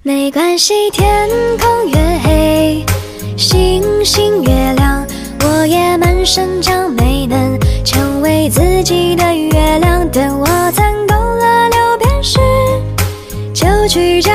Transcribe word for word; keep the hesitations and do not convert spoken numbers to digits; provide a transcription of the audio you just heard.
没关系，天空越黑，星星越亮，我也满身长，没能成为自己的月亮。等我攒够了六便士，就去找